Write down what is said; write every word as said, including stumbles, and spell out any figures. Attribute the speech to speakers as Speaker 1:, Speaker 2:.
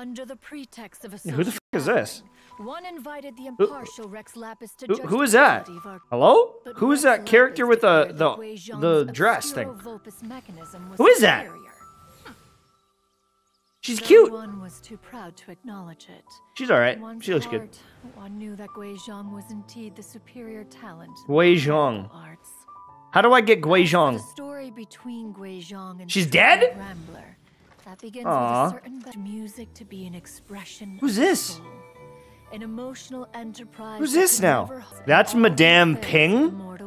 Speaker 1: Under the pretext of a
Speaker 2: Yeah, who the fuck is this?
Speaker 1: One invited the impartial Rex Lapis to
Speaker 2: Who,
Speaker 1: judge
Speaker 2: who
Speaker 1: the
Speaker 2: is that?
Speaker 1: quality of our-
Speaker 2: Hello?
Speaker 1: But
Speaker 2: Who is
Speaker 1: Rex
Speaker 2: that character
Speaker 1: Lapis
Speaker 2: with the
Speaker 1: declared
Speaker 2: the
Speaker 1: that Gui Zhang's
Speaker 2: the dress
Speaker 1: obscure
Speaker 2: thing?
Speaker 1: Vulpus mechanism was
Speaker 2: Who is that?
Speaker 1: superior.
Speaker 2: She's
Speaker 1: No
Speaker 2: cute.
Speaker 1: one was too proud to acknowledge it.
Speaker 2: She's alright.
Speaker 1: In one's
Speaker 2: She looks good.
Speaker 1: heart, one knew that Gui Zhang was indeed the superior talent. in
Speaker 2: Gui
Speaker 1: the
Speaker 2: Zhang.
Speaker 1: martial arts.
Speaker 2: How do I get Gui
Speaker 1: As for
Speaker 2: Zhang?
Speaker 1: The story between Gui Zhang and
Speaker 2: She's
Speaker 1: Shredder
Speaker 2: dead?
Speaker 1: Rambler, that begins
Speaker 2: Aw.
Speaker 1: with a certain ba- music to be an expression.
Speaker 2: Who's
Speaker 1: of the
Speaker 2: this?
Speaker 1: soul. An emotional enterprise.
Speaker 2: Who's
Speaker 1: that
Speaker 2: this
Speaker 1: could
Speaker 2: now?
Speaker 1: never hope
Speaker 2: That's
Speaker 1: all
Speaker 2: Madame
Speaker 1: fails
Speaker 2: Ping?
Speaker 1: of mortal